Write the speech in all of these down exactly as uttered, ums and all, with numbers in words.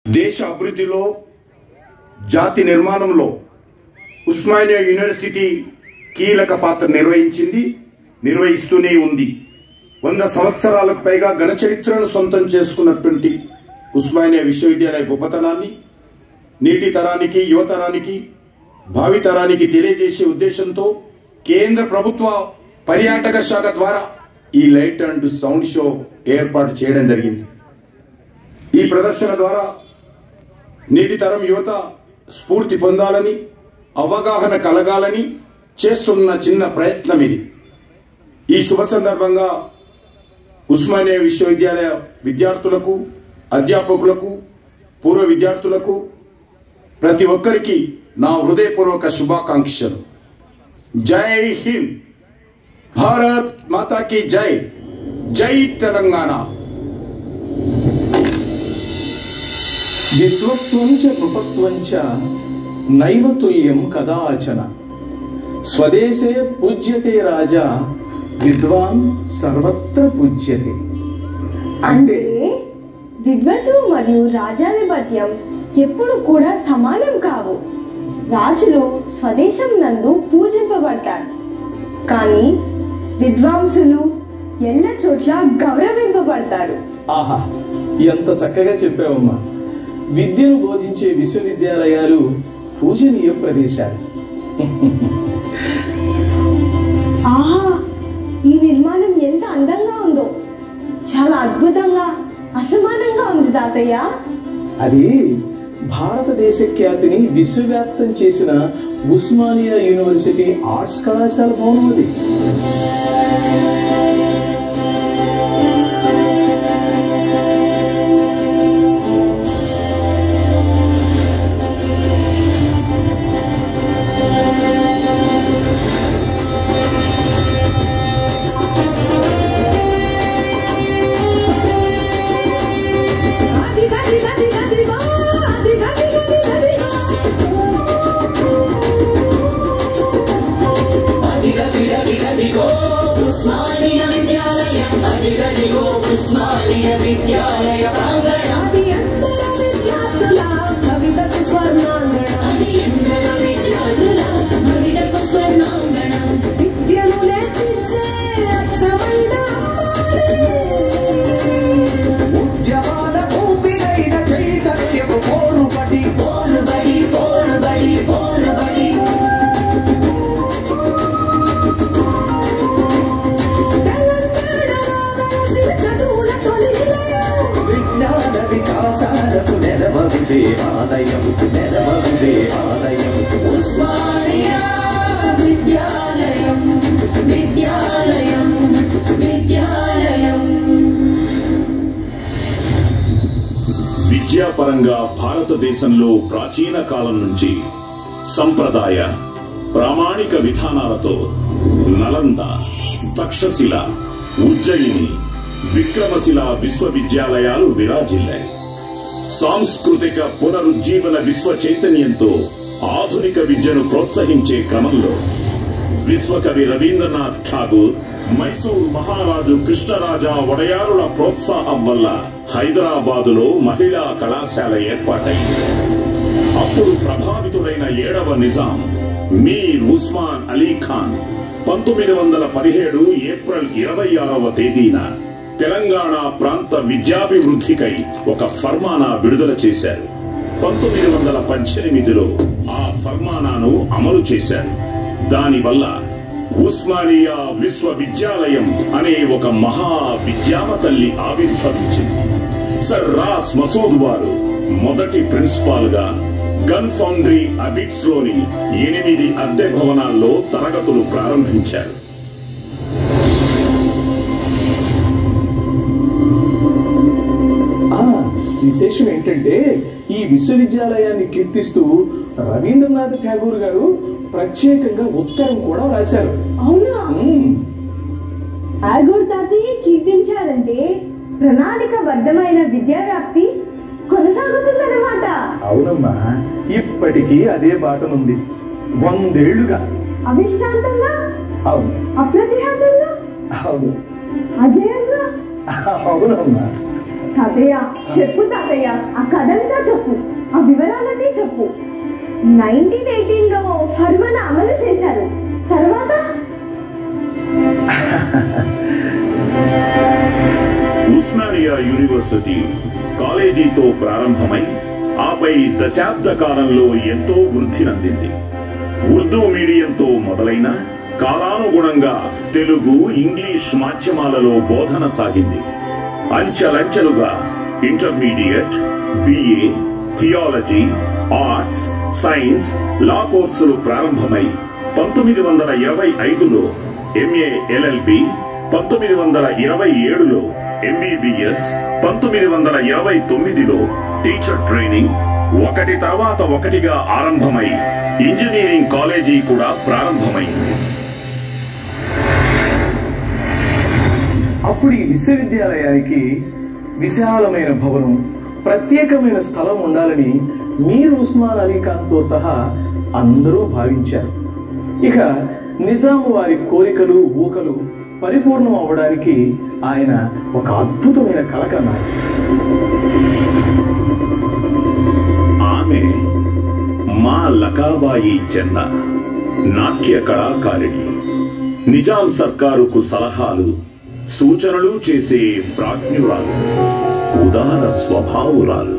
దేశ అభివృద్ధిలో జాతి నిర్మాణంలో ఉస్మానియా యూనివర్సిటీ కీలక పాత్ర నిర్వహించింది, నిర్వహిస్తూనే ఉంది. వంద సంవత్సరాలకు పైగా ఘన చరిత్రను సొంతం చేసుకున్నటువంటి ఉస్మానియా విశ్వవిద్యాలయ గొప్పతనాన్ని నేటి తరానికి, యువతరానికి, భావితరానికి తెలియజేసే ఉద్దేశంతో కేంద్ర ప్రభుత్వ పర్యాటక శాఖ ద్వారా ఈ లైట్ అండ్ సౌండ్ షో ఏర్పాటు చేయడం జరిగింది. ఈ ప్రదర్శన ద్వారా నేటి తరం యువత స్ఫూర్తి పొందాలని, అవగాహన కలగాలని చేస్తున్న చిన్న ప్రయత్నం ఇది. ఈ శుభ సందర్భంగా ఉస్మానియా విశ్వవిద్యాలయ విద్యార్థులకు, అధ్యాపకులకు, పూర్వ విద్యార్థులకు ప్రతి ఒక్కరికి నా హృదయపూర్వక శుభాకాంక్షలు. జై హింద్, భారత్ మాతా కీ జై, జై తెలంగాణ. విద్వత్వం చ నృపత్వం చ నైవ తుల్యం కదాచన. స్వదేశే పూజ్యతే రాజా, విద్వాన్ సర్వత్ర పూజ్యతే. అంటే విద్వత్వం మరియు రాజాధిపత్యం ఎప్పుడు కూడా సమానం కావు. రాజులు స్వదేశం నందు పూజింపబడతారు, కానీ విద్వాంసులు ఎల్ల చోట్ల గౌరవింపబడతారు. ఆహా, ఎంత చక్కగా చెప్పావమ్మా. విద్యను బోధించే విశ్వవిద్యాలయాలు పూజనీయ ప్రదేశాలు. ఆహా, ఈ నిర్మాణం ఎంత అందంగా ఉందో, చాలా అద్భుతంగా, అసమానంగా ఉంది తాతయ్య. అది భారతదేశ ఖ్యాతిని విశ్వవ్యాప్తం చేసిన ఉస్మానియా యూనివర్సిటీ ఆర్ట్స్ కళాశాల భవనం అది. విద్యాపరంగా భారతదేశంలో ప్రాచీన కాలం నుంచి సంప్రదాయ ప్రామాణిక విధానాలతో నలంద, తక్షశిల, ఉజ్జయిని, విక్రమశిల విశ్వవిద్యాలయాలు విరాజిల్లాయి. సాంస్కృతిక పునరుజ్జీవన విశ్వ చైతన్యంతో ఆధునిక విద్యను ప్రోత్సహించే క్రమంలో విశ్వకవి రవీంద్రనాథ్ ఠాగూర్, మైసూరు మహారాజు కృష్ణరాజా వడయారుల ప్రోత్సాహం వల్ల హైదరాబాదులో మహిళా కళాశాల ఏర్పాటైంది. అప్పుడు ప్రభావితుడైన ఏడవ నిజాం మీర్ ఉస్మాన్ అలీ ఖాన్ పంతొమ్మిది వందల పదిహేడు ఏప్రిల్ ఇరవై ఆరవ తేదీన తెలంగాణ ప్రాంత విద్యాభివృద్ధికై ఒక ఫర్మానా విడుదల చేశారు. పంతొమ్మిది వందల పద్దెనిమిదిలో ఆ ఫర్మానాను అమలు చేశారు. దానివల్ల ఉస్మానియా విశ్వవిద్యాలయం అనే ఒక మహా విద్యామ తల్లి ఆవిర్భవించింది. సర్ రాస్ మసూద్ వారు మొదటి ప్రిన్సిపాల్ గా గన్ ఫౌండరీ అబిట్స్ లోని ఎనిమిది అద్దె భవనాల్లో తరగతులు ప్రారంభించారు. విశేషం ఏంటంటే ఈ విశ్వవిద్యాలయాన్ని కీర్తిస్తూ రవీంద్రనాథ్ ఠాగూర్ గారు ప్రత్యేకంగా ఉత్తరం కూడా రాశారు. అవునా? ఠాగూర్ తాతయ్య కీర్తించారంటే ప్రణాళికబద్ధమైన విద్యా వ్యాప్తి కొనసాగుతుందన్నమాట. అవునమ్మా, ఇప్పటికీ అదే బాటనుంది. వందేళ్లుగా అవిశ్రాంతంగా, అవును, అప్రతిహతంగా, అవును, అజయంగా. అవునమ్మా. తాతయ్య చెప్పు తాతయ్య, ఆ కథంతా చెప్పు. లోపు నైన్టీన్ ఎయిటీన్ లో ఫర్మానా అమలు చేశారు. తర్వాత ఉస్మానియా యూనివర్సిటీ కాలేజీతో ప్రారంభమై ఆపై దశాబ్ద కాలంలో ఎంతో వృద్ధి నందింది. ఉర్దూ మీడియంతో మొదలైన కాలానుగుణంగా తెలుగు, ఇంగ్లీష్ మాధ్యమాలలో బోధన సాగింది. అంచెలంచెలుగా intermediate, BA, theology, arts, science, law కోర్సులు ప్రారంభమై పంతొమ్మిది వందల ఇరవై ఐదులో ఎంఏ ఎల్ఎల్బి, పంతొమ్మిది వందల ఇరవై ఏడులో ఎంబీబీఎస్, పంతొమ్మిది వందల ఇరవై తొమ్మిదిలో టీచర్ ట్రైనింగ్ ఒకటి తర్వాత ఒకటిగా ఆరంభమై ఇంజనీరింగ్ కాలేజీ కూడా ప్రారంభమైంది. అప్పుడు ఈ విశ్వవిద్యాలయానికి విశాలమైన భవనం, ప్రత్యేకమైన స్థలం ఉండాలని మీర్ ఉస్మాన్ అలీ ఖాన్ తో సహా అందరూ భావించారు. ఇక నిజాము వారి కోరికలు, ఊహలు పరిపూర్ణం అవడానికి ఆయన ఒక అద్భుతమైన కల కన్నారు. ఆమె మా లకాబాయి చెన్న, నాట్య కళాకారిణి. నిజాం సర్కారుకు సలహాలు, సూచనలు చేసే ప్రాజ్ఞురాలు, ఉదార స్వభావురాలు.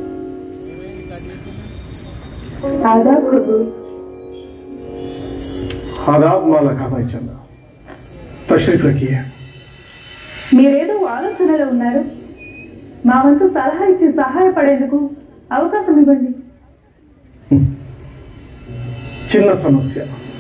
ఆదాబ్ హుజూర్. ఆదాబ్ మా లకాబాయి చెన్న. తష్రీఫ్ రఖియే. మీరేదో ఆలోచనలో ఉన్నారు. మా వంతు సలహా ఇచ్చి సహాయపడేందుకు అవకాశం ఇవ్వండి. చిన్న సమస్య.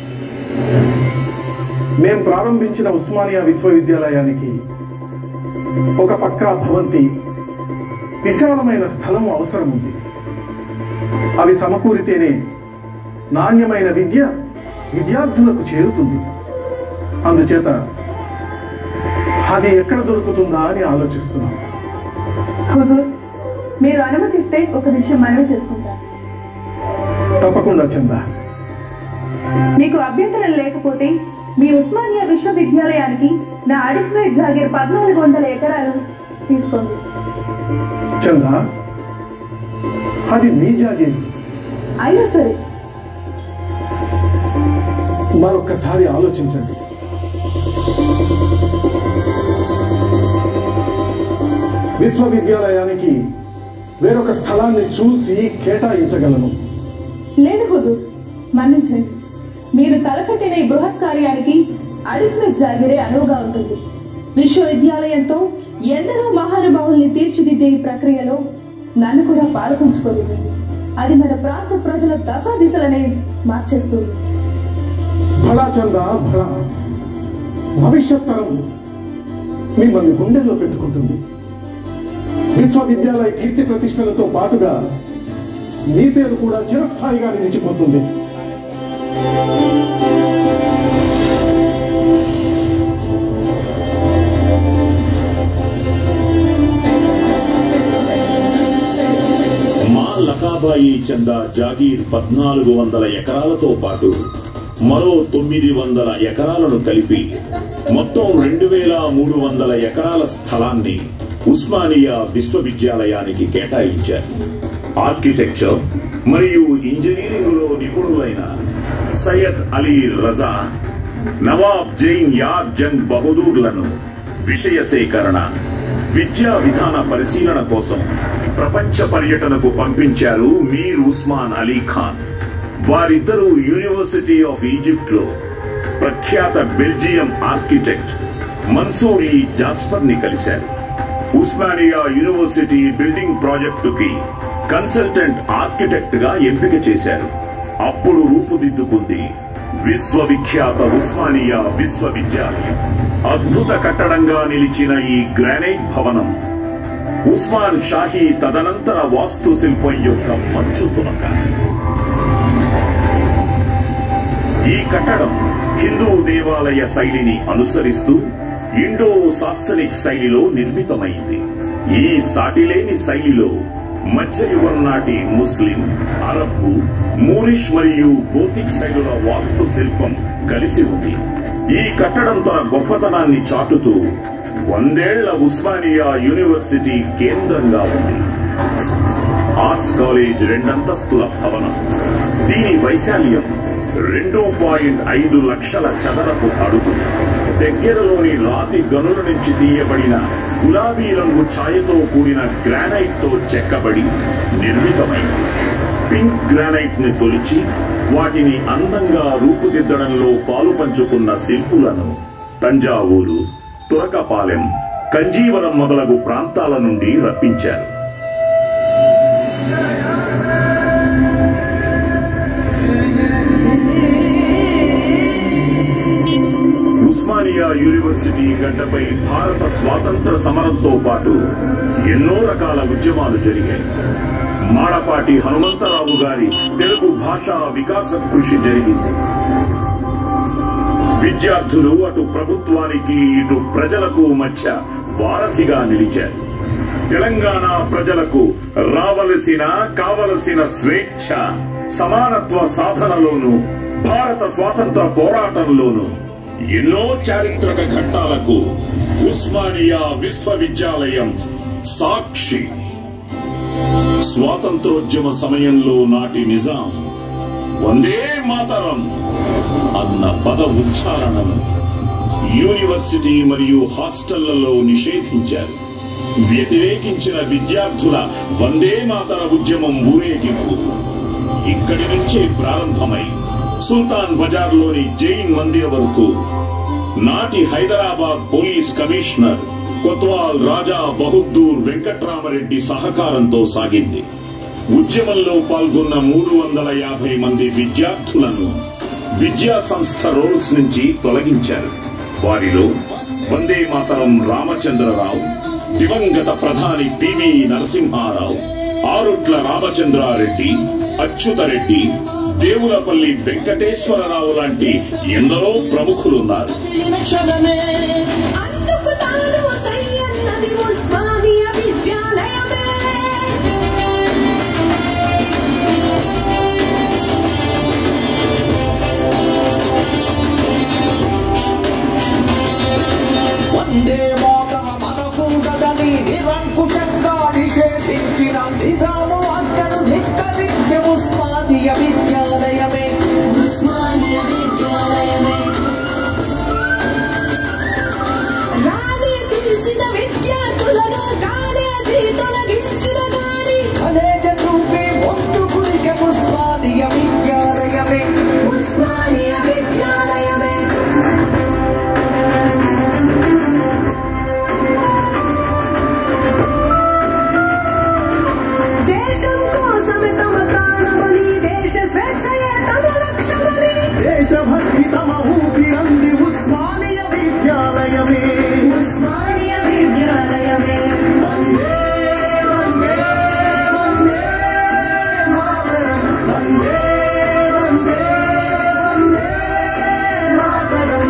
మేం ప్రారంభించిన ఉస్మానియా విశ్వవిద్యాలయానికి ఒక పక్కా భవంతి, విశాలమైన స్థలం అవసరం ఉంది. అవి సమకూరితేనే నాణ్యమైన విద్య విద్యార్థులకు చేరుతుంది. అందుచేత అది ఎక్కడ దొరుకుతుందా అని ఆలోచిస్తున్నాను. హుజూర్, మీరు అనుమతిస్తే ఒక విషయం మనవి చేసుకుంటారు. తప్పకుండా చందా. మీకు అభ్యంతరం లేకపోతే మీ ఉస్మానియా విశ్వవిద్యాలయానికి నా అడిక్వేట్ జాగీర్ పద్నాలుగు వందల ఎకరాలు తీసుకోండి. చందా, అది మీ జాగీర్. అయినా సరే మరొక్కసారి ఆలోచించండి. విశ్వవిద్యాలయానికి వేరొక స్థలాన్ని చూసి కేటాయించగలను. లేదు హుజూర్, మన్నించండి. మీరు తలపెట్టిన ఈ బృహత్ కార్యానికి అడిక్వేట్ జాగీరే అనువుగా ఉంటుంది. విశ్వవిద్యాలయంతో ఎందరో మహానుభావుల్ని తీర్చిదిద్దే ఈ ప్రక్రియలో నన్ను కూడా పాల్పంచుకోలేదు. అది మన ప్రాంత ప్రజల దశా దిశలనే మార్చేస్తుంది. భళా చందా, భళా. భవిష్యత్ తరం మిమ్మల్ని గుండెల్లో పెట్టుకుంటుంది. విశ్వవిద్యాలయ కీర్తి ప్రతిష్టలతో పాటుగా మీ పేరు కూడా చిరస్థాయిగా నిలిచిపోతుంది. మా లకాబాయి చందా జాగీర్ పద్నాలుగు వందల ఎకరాలతో పాటు మరో తొమ్మిది వందల ఎకరాలను కలిపి మొత్తం రెండు వేల మూడు వందల ఎకరాల స్థలాన్ని ఉస్మానియా విశ్వవిద్యాలయానికి కేటాయించారు. ఆర్కిటెక్చర్ మరియు ఇంజనీరింగ్లో నిపుణులైన సయ్యద్ అలీ రజా, నవాబ్ జైన్ యాద్ జంగ్ బహదూర్లను విషయ సేకరణ, విద్యా విధాన పరిశీలన కోసం ప్రపంచ పర్యటనకు పంపించారు మీర్ ఉస్మాన్ అలీ ఖాన్. వారిద్దరూ యూనివర్సిటీ ఆఫ్ ఈజిప్ట్ లో ప్రఖ్యాత బెల్జియం ఆర్కిటెక్ట్ మన్సూర్ ఈ జాస్పర్ ని కలిశారు. ఉస్మానియా యూనివర్సిటీ బిల్డింగ్ ప్రాజెక్టుకి కన్సల్టెంట్ ఆర్కిటెక్ట్ గా ఎంపిక చేశారు. అప్పుడు రూపుదిద్దుకుంది విశ్వవిఖ్యాత ఉస్మానియా విశ్వవిద్యాలయం. అద్భుత కట్టడంగా నిలిచిన ఈ గ్రానైట్ భవనం ఉస్మాన్ షాహీ తదనంతర వాస్తు శిల్పం యొక్క మంచు తునక. ఈ కట్టడం హిందూ దేవాలయ శైలిని అనుసరిస్తూ ఇండో సాక్సనిక్ శైలిలో నిర్మితమైంది. ఈ సాటిలేని శైలిలో మధ్యయుగం నాటి ముస్లిం, అరబ్బు, మూరిష్ మరియు గోతిక్ శైలుల వాస్తు శిల్పం కలిసి ఉంది. ఈ కట్టడం తన గొప్పతనాన్ని చాటుతూ వందేళ్ల ఉస్మానియా యూనివర్సిటీ కేంద్రంగా ఉంది. ఆర్ట్స్ కాలేజ్ రెండంతస్తుల భవనం. దీని వైశాల్యం రెండు పాయింట్ ఐదు లక్షల చదరపు అడుగు. దగ్గరలోని రాతి గనుల నుంచి తీయబడిన గులాబీ రంగు ఛాయతో కూడిన గ్రానైట్ తో చెక్కబడి నిర్మితమైంది. పింక్ గ్రానైట్ ని తొలిచి వాటిని అందంగా రూపుదిద్దడంలో పాలు పంచుకున్న శిల్పులను తంజావూరు, తురకపాలెం, కంజీవరం మొదలగు ప్రాంతాల నుండి రప్పించారు. ఉస్మానియా యూనివర్సిటీ గడ్డపై భారత స్వాతంత్ర సమరంతో పాటు ఎన్నో రకాల ఉద్యమాలు జరిగాయి. మాడపాటి హనుమంతరావు గారి తెలుగు భాషా వికాస కృషి జరిగింది. విద్యార్థులు అటు ప్రభుత్వానికి ఇటు ప్రజలకు మధ్య వారధిగా నిలిచారు. తెలంగాణ ప్రజలకు రావలసిన కావలసిన స్వేచ్ఛ, సమానత్వ సాధనలోనూ భారత స్వాతంత్ర పోరాటంలోనూ ఎన్నో చారిత్రక ఘట్టాలకు ఉస్మానియా విశ్వవిద్యాలయం సాక్షి. స్వాతంత్రోద్యమ సమయంలో నాటి నిజాం వందే మాతరం అన్న పద ఉచ్చారణను యూనివర్సిటీ మరియు హాస్టళ్లలో నిషేధించారు. వ్యతిరేకించిన విద్యార్థుల వందే మాతర ఉద్యమం ఊరేగింపు ఇక్కడి నుంచే ప్రారంభమై సుల్తాన్ బజార్లోని జైన్ మందిర్ వరకు నాటి హైదరాబాద్ పోలీస్ కమిషనర్ కొత్వాల్ రాజా బహదూర్ వెంకట్రామరెడ్డి సహకారంతో సాగింది. ఉద్యమంలో పాల్గొన్న మూడు వందల యాభై మంది విద్యార్థులను విద్యా సంస్థ రోల్స్ నుంచి తొలగించారు. వారిలో వందే మాతరం రామచంద్రరావు, దివంగత ప్రధాని పివి నరసింహారావు, ఆరుట్ల రామచంద్రారెడ్డి, అచ్యుతరెడ్డి, దేవులపల్లి వెంకటేశ్వరరావు లాంటి ఎందరో ప్రముఖులున్నారు. వందే మాతరం మనకూడదని నిరంకుశంగా నిషేధించిన నిజాము అక్కను ధిక్కరించే ఉస్మానియా విద్యాలయమే. ఉస్మానియా విద్యాలయమే రాలి తీసిన విద్యార్థులను కాలేజీ తొలగించిన గాని కలేజ చూపి ముందుకురికే ఉస్మానియా విద్యాలయమే. ఉస్మానియా విద్యాలయమే దేశభక్తి తమ ఊపిరంది ఉస్మానియా విద్యాలయమే. ఉస్మానియా విద్యాలయమే వందే వందే వందే మాతరం. వందే వందే వందే మాతరం.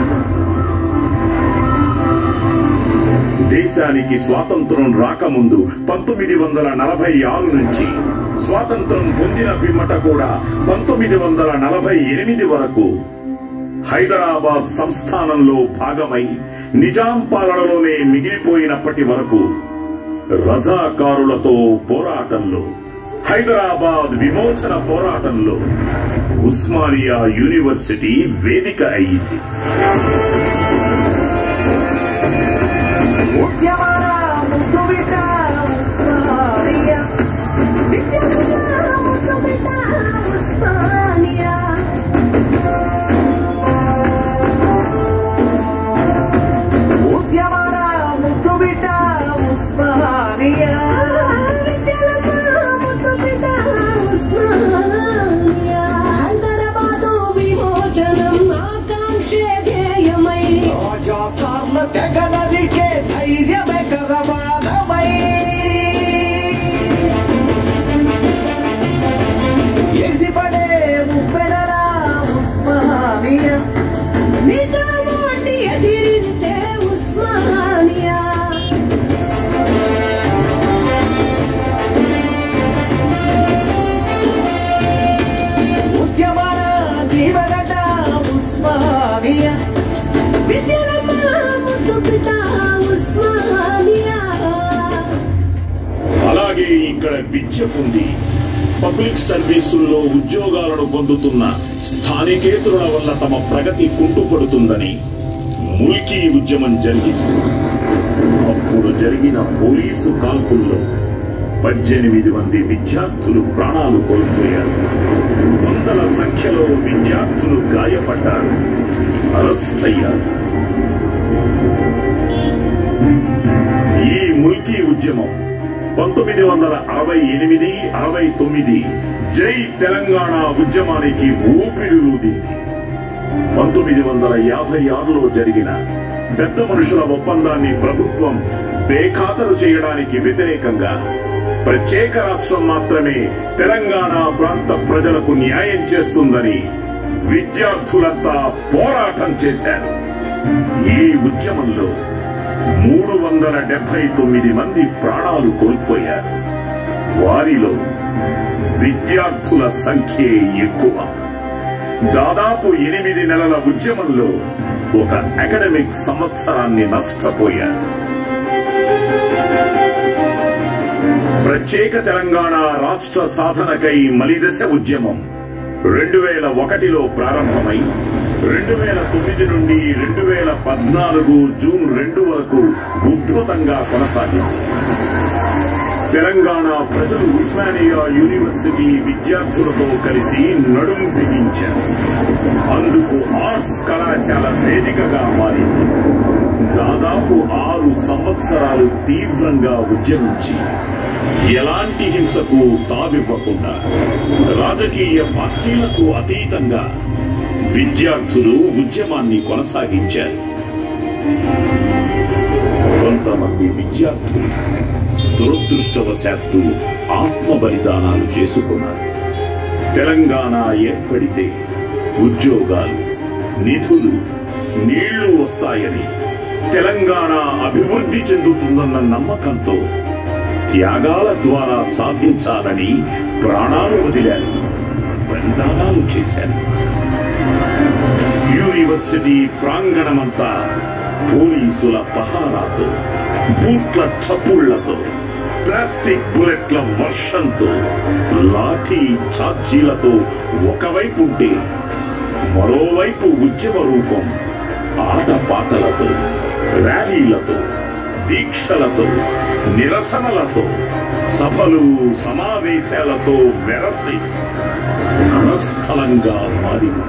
దేశానికి స్వాతంత్రం రాకముందు పంతొమ్మిది వందల నలభై ఆరు నుంచి స్వాతంత్రం పొందిన పిమ్మట కూడా పంతొమ్మిది వందల నలభై ఎనిమిది వరకు హైదరాబాద్ సంస్థానంలో భాగమై నిజాం పాలనలోనే మిగిలిపోయినప్పటి వరకు రజాకారులతో పోరాటంలో, హైదరాబాద్ విమోచన పోరాటంలో ఉస్మానియా యూనివర్సిటీ వేదిక అయింది. తెగనదికే ధైర్యమే కరవానమై ఎగిసిపడే ముప్పెనరా ఉస్మానియా. నిజామాన్ని ఎదిరించే ఉస్మానియా. ఉద్యమాల జీవగడ్డ ఉస్మానియా. అలాగే ఈ ఇక్కడ విద్య పొంది పబ్లిక్ సర్వీసుల్లో ఉద్యోగాలను పొందుతున్న స్థానికేతరుల వల్ల తమ ప్రగతి కుంటుపడుతుందని ముల్కీ ఉద్యమం జరిగింది. అప్పుడు జరిగిన పోలీసు కాల్పుల్లో పద్దెనిమిది మంది విద్యార్థులు ప్రాణాలు కోల్పోయారు. వందల సంఖ్యలో విద్యార్థులు గాయపడ్డారు, అరెస్ట్ అయ్యారు. ఈ ముల్కీ ఉద్యమం పంతొమ్మిది వందల అరవై ఎనిమిది అరవై తొమ్మిది జై తెలంగాణ ఉద్యమానికి ఊపిరిలూదింది. పంతొమ్మిది వందల యాభై ఆరులో జరిగిన పెద్ద మనుషుల ఒప్పందాన్ని ప్రభుత్వం బేఖాతరు చేయడానికి వ్యతిరేకంగా ప్రత్యేక రాష్ట్రం మాత్రమే తెలంగాణ ప్రాంత ప్రజలకు న్యాయం చేస్తుందని విద్యార్థులంతా పోరాటం చేశారు. ఈ ఉద్యమంలో మూడు వందల డెబ్బై తొమ్మిది మంది ప్రాణాలు కోల్పోయారు. వారిలో విద్యార్థుల సంఖ్య ఎక్కువ. దాదాపు ఎనిమిది నెలల ఉద్యమంలో ఒక అకాడమిక్ సంవత్సరాన్ని నష్టపోయారు. ప్రత్యేక తెలంగాణ రాష్ట్ర సాధనకై మలిదశ ఉద్యమం రెండు వేల ఒకటిలో ప్రారంభమై రెండు వేల తొమ్మిది నుండి రెండు వేల పద్నాలుగు జూన్ రెండు వరకు ఉధృతంగా కొనసాగింది. తెలంగాణ ప్రజలు ఉస్మానియా యూనివర్సిటీ విద్యార్థులతో కలిసి నడుం బిగించారు. అందుకు ఆర్ట్స్ కళాశాల వేదికగా మారింది. దాదాపు ఆరు సంవత్సరాలు తీవ్రంగా ఉద్యమించి ఎలాంటి హింసకు తావివ్వకుండా రాజకీయ పార్టీలకు అతీతంగా విద్యార్థులు ఉద్యమాన్ని కొనసాగించారు. కొంతమంది విద్యార్థులు దురదృష్టవశాత్తు ఆత్మ బలిదానాలు చేసుకున్నారు. తెలంగాణ ఏర్పడితే ఉద్యోగాలు, నిధులు, నీళ్లు వస్తాయని, తెలంగాణ అభివృద్ధి చెందుతుందన్న నమ్మకంతో త్యాగాల ద్వారా సాధించాలని ప్రాణాలు వదిలారు, బలిదానాలు చేశారు. యూనివర్సిటీ ప్రాంగణమంతా పోలీసుల పహారాతో, బూట్ల చప్పుళ్లతో, ప్లాస్టిక్ బుల్లెట్ల వర్షంతో, లాఠీ ఛార్జీలతో ఒకవైపు ఉంటే మరోవైపు ఉద్యమ రూపం ఆటపాటలతో, ర్యాలీలతో, దీక్షలతో, నిరసనలతో, సభలు సమావేశాలతో వెరసి రణస్థలంగా మారింది.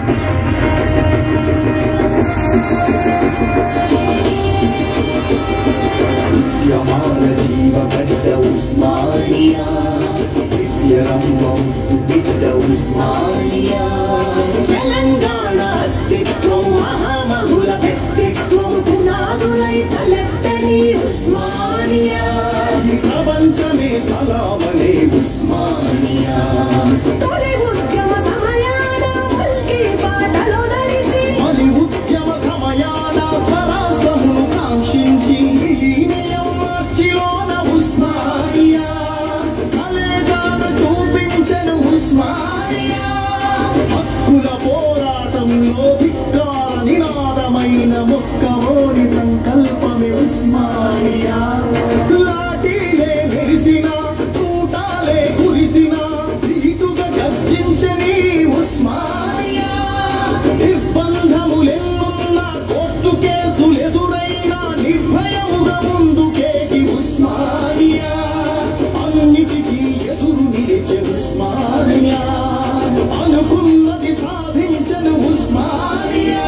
ఉద్యమాల జీవగడ్డ ఉస్మానియా, విద్యరంగం బిడ్డ ఉస్మానియా. తెలంగాణ అస్తిత్వం మహామహుల వ్యక్తిత్వం పునాదులై తలెత్తని ఉస్మానియా. ఈ ప్రపంచమే సలామనే ఉస్మానియా. తొలి ఉద్యమ సమయాన ముల్కీ బాటలో నడిచి, మలి ఉద్యమ సమయాన స్వరాష్ట్రమును కాంక్షించి విలీనం మార్చిలోన ఉస్మానియా. కలేజాను చూపించెను ఉస్మానియా. హక్కుల పోరాటంలో ధిక్కార నినాదమైన మొక్కవోని సంకల్పమే ఉస్మానియా. లాఠీలే మెరిసిన, కూటాలే కురిసిన, నీటుగా గర్జించని ఉస్మానియా. నిర్బంధములెన్నున్న, కోర్టు కేసులెదురైన నిర్భయముగా ముందుకేకి ఉస్మానియా. అన్నిటికీ ఎదురు నిలిచే ఉస్మానియా. అనుకున్నది సాధించను ఉస్మానియా.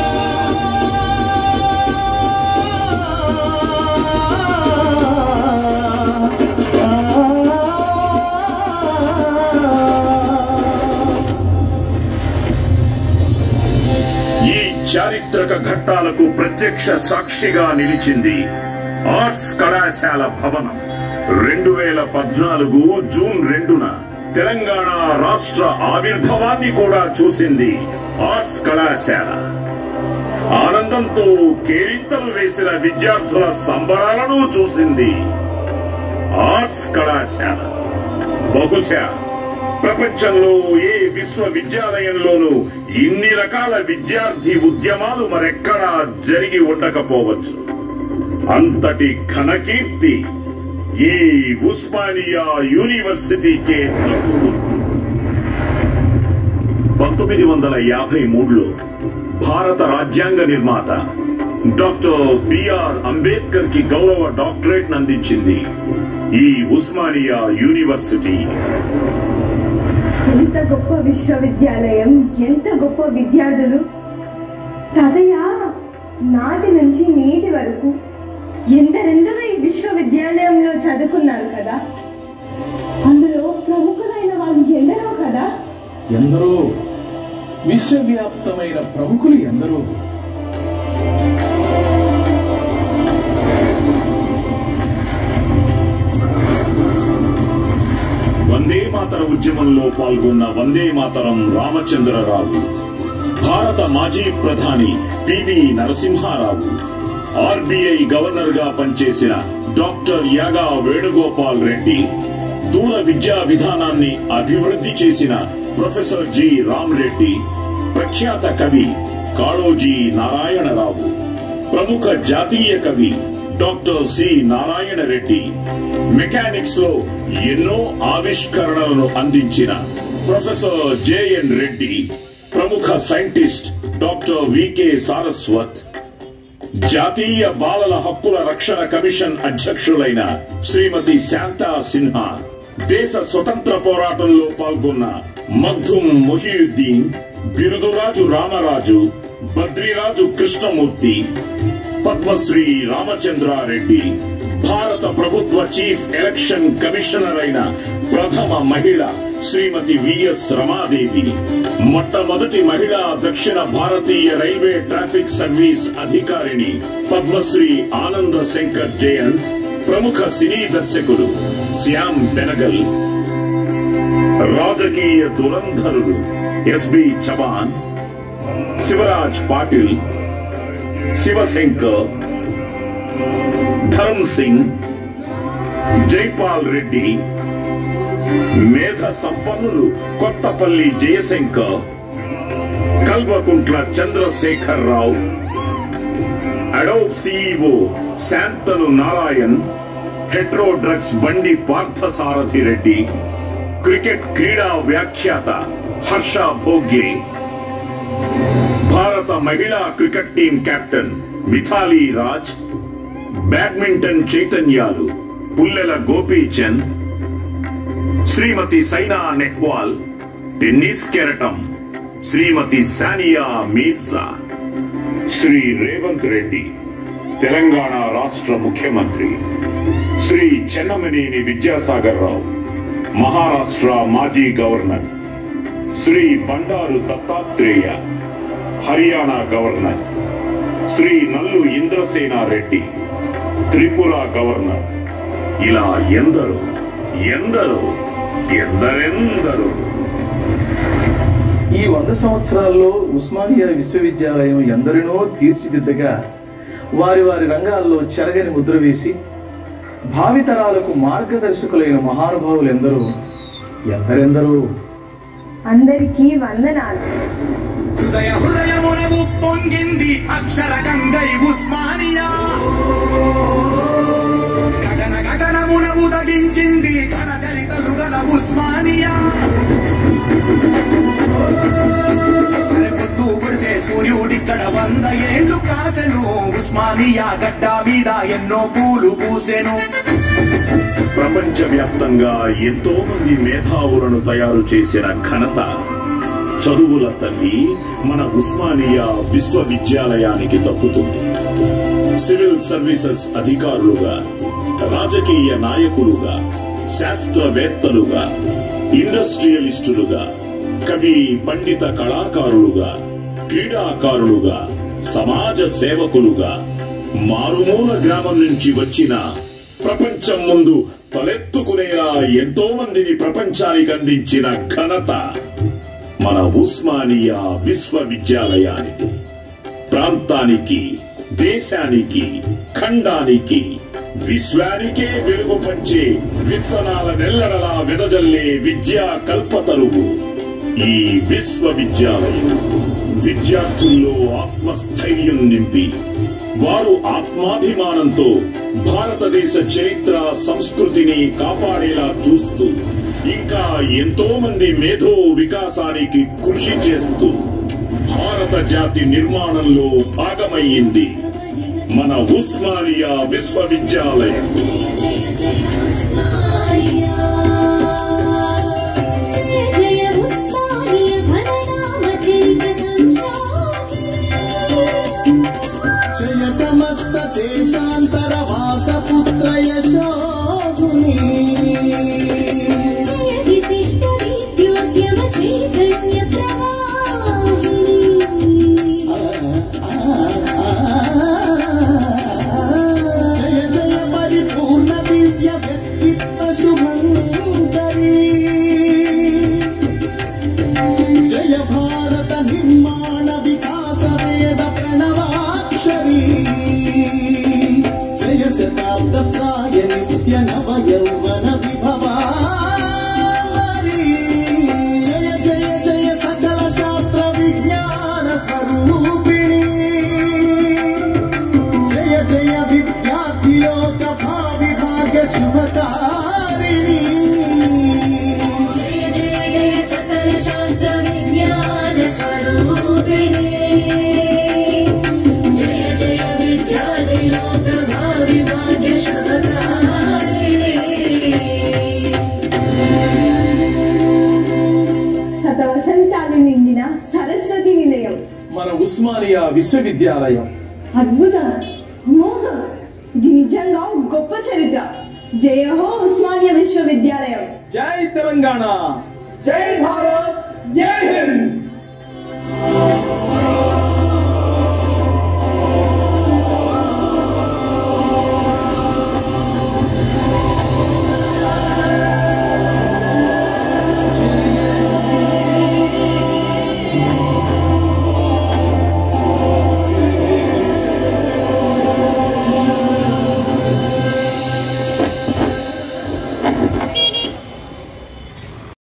ఈ చారిత్రక ఘట్టాలకు ప్రత్యక్ష సాక్షిగా నిలిచింది ఆర్ట్స్ కళాశాల భవనం. రెండు వేల పద్నాలుగు జూన్ రెండున తెలంగాణ రాష్ట్ర ఆవిర్భావాన్ని కూడా చూసింది ఆర్ట్స్ కళాశాల. ఆనందంతో కేరింతలు వేసిన విద్యార్థుల సంబరాలను చూసింది ఆర్ట్స్ కళాశాల. బహుశా ప్రపంచంలో ఏ విశ్వవిద్యాలయంలోనూ ఇన్ని రకాల విద్యార్థి ఉద్యమాలు మరెక్కడా జరిగి ఉండకపోవచ్చు. అంతటి ఘనకీర్తి ఈ ఉస్మానియా యూనివర్సిటీకే దక్కుతుంది. పంతొమ్మిది వందల యాభై మూడులో భారత రాజ్యాంగ నిర్మాత డాక్టర్ బిఆర్ అంబేద్కర్ కి గౌరవ డాక్టరేట్ అందించింది ఈ ఉస్మానియా యూనివర్సిటీ. ఎంత గొప్ప విశ్వవిద్యాలయం, ఎంత గొప్ప విద్యార్థులు. తాతయ్య, నాటి నుంచి నేటి వరకు ఎందరెందరో ఈ విశ్వవిద్యాలయంలో చదువుకున్నారు కదా. అందులో ప్రముఖులైన వాళ్ళు ఎందరో కదా. ఎందరో విశ్వవ్యాప్తమైన ప్రముఖులు ఎందరో. వందే మాతర ఉద్యమంలో పాల్గొన్న వందే మాతరం రామచంద్రరావు, భారత మాజీ ప్రధాని పివి నరసింహారావు, ఆర్బీఐ గవర్నర్ గా పనిచేసిన డాక్టర్ యాగా వేణుగోపాల్ రెడ్డి, దూర విద్యా విధానాన్ని అభివృద్ధి చేసిన ప్రొఫెసర్ జి రామ్ రెడ్డి, ప్రఖ్యాత కవి కాళోజీ నారాయణరావు, ప్రముఖ జాతీయ కవి doctor C Narayana Reddy, mechanics లో ఎన్నో ఆవిష్కరణలను అందించిన ప్రొఫెసర్ జేఎన్ రెడ్డి, ప్రముఖ సైంటిస్ట్ డాక్టర్ వికే సారస్వత్, జాతీయ బాలల హక్కుల రక్షణ కమిషన్ అధ్యక్షులైన శ్రీమతి శాంతా సిన్హా, దేశ స్వతంత్ర పోరాటంలో పాల్గొన్న మగ్దుమ్ మొహియుద్దీన్, బిరుదురాజు రామరాజు, బద్రిరాజు కృష్ణమూర్తి, పద్మశ్రీ రామచంద్రారెడ్డి, భారత ప్రభుత్వ చీఫ్ ఎలక్షన్ కమిషనర్ అయిన ప్రథమ మహిళ శ్రీమతి విఎస్ రమాదేవి, మొట్టమొదటి మహిళా దక్షిణ భారతీయ రైల్వే ట్రాఫిక్ సర్వీస్ అధికారిని పద్మశ్రీ ఆనంద శంకర్ జయంత్, ప్రముఖ సినీ దర్శకుడు శ్యామ్ బెనగల్, రాజకీయ దురంధరులు ఎస్బి చవాన్, శివరాజ్ పాటిల్, శివశంకర్, ధర్మ్ సింగ్, జైపాల్ రెడ్డి, మేధ సంపన్నులు Kothapalli Jayashankar, Kalvakuntla Chandrashekar Rao, Adobe CEO Shantanu Narayen, Hetero drugs Bandi Parthasarathi Reddy, cricket క్రీడా వ్యాఖ్యాత హర్ష భోగ్లే, భారత మహిళా cricket team captain Mithali Raj, badminton చైతన్యాలు పుల్లెల గోపీచంద్, శ్రీమతి సైనా నెహ్వాల్, టెన్నిస్ కెరటం శ్రీమతి సానియా మీర్జా, శ్రీ రేవంత్ రెడ్డి తెలంగాణ రాష్ట్ర ముఖ్యమంత్రి, శ్రీ చెన్నమనేని విద్యాసాగర్ రావు మహారాష్ట్ర మాజీ governor, Shri Bandaru Dattatreya Haryana governor, Shri Nallu Indrasenareddy Tripura governor, ఇలా ఎందరో ఎందరో ఎందరెందరో. ఈ వంద సంవత్సరాల్లో ఉస్మానియా విశ్వవిద్యాలయం ఎందరినో తీర్చిదిద్దగా వారి వారి రంగాల్లో చెరగని ముద్ర వేసి భావితరాలకు మార్గదర్శకులైన మహానుభావులు ఎందరో ఎందరెందరో. అందరికీ వందనాలు. హృదయ హృదయమున ఉప్పొంగింది అక్షర గంగై ఉస్మానియా, గగన గగనమున ఉదగించింది ఘన చరితలు గల ఉస్మానియా. పొద్దు పొడిసే సూర్యుడిక్కడ వంద ఏళ్లు కాసెను, ఉస్మానియా గడ్డ మీద ఎన్నో పూలు పూసెను. ప్రపంచ వ్యాప్తంగా ఎంతో మంది మేధావులను తయారు చేసిన ఘనత చదువుల తల్లి మన ఉస్మానియా విశ్వవిద్యాలయానికి దక్కుతుంది. సివిల్ సర్వీసెస్ అధికారులుగా, రాజకీయ నాయకులుగా, శాస్త్రవేత్తలుగా, ఇండస్ట్రియలిస్టులుగా, కవి పండిత కళాకారులుగా, క్రీడాకారులుగా, సమాజ సేవకులుగా, మారుమూల గ్రామం నుంచి వచ్చిన ప్రపంచం ముందు తలెత్తుకునేలా ఎంతో మందిని ప్రపంచానికి అందించిన ఘనత మన ఉస్మానియా విశ్వవిద్యాలయానికి. ప్రాంతానికి, దేశానికి, ఖండానికి, విశ్వానికే వెలుగు పంచే విత్తనాల నెల్లడలా వెదజల్లే విద్యా కల్పతరువు ఈ విశ్వవిద్యాలయం. విద్యార్థుల్లో ఆత్మస్థైర్యం నింపి వారు ఆత్మాభిమానంతో భారతదేశ చరిత్ర సంస్కృతిని కాపాడేలా చూస్తూ ఇంకా ఎంతో మంది మేధో వికాసానికి కృషి చేస్తూ భారత జాతి నిర్మాణంలో భాగమయ్యింది మన ఉస్మానియా విశ్వవిద్యాలయం. జయ సమస్త దేశాంతర వాసపుత్ర యశోధుని జయ విశిష్ట విద్యోద్యమ చైతన్య ప్రవాహిని జయ జయ పరిపూర్ణ దివ్య వ్యక్తిత్వ శుభంకరీ జయ భారత నిర్మాణ వికాస వేద ప్రణవాక్షరీ జయ శతాబ్ద ప్రాయ నిత్య నవ యౌవన విభవారీ జయ జయ జయ సకల శాస్త్ర విజ్ఞాన స్వరూపిణి జయ జయ విద్యార్థి లోక భావి భాగ్య శుభకారిణి జయ జయ జయ సకల శాస్త్ర విజ్ఞాన స్వరూపిణి జయ జయ విద్యార్థి లోక భావి భాగ్య శుభకారిణి. శతవసంతాలు నిండిన సరస్వతి నిలయం మన ఉస్మానియా విశ్వవిద్యాలయం. అద్భుతం, అమోఘం, ఇది నిజంగా గొప్ప చరిత్ర. జయ హో ఉస్మానియా విశ్వవిద్యాలయం. జై తెలంగాణ, జై భారత్, జై హింద్.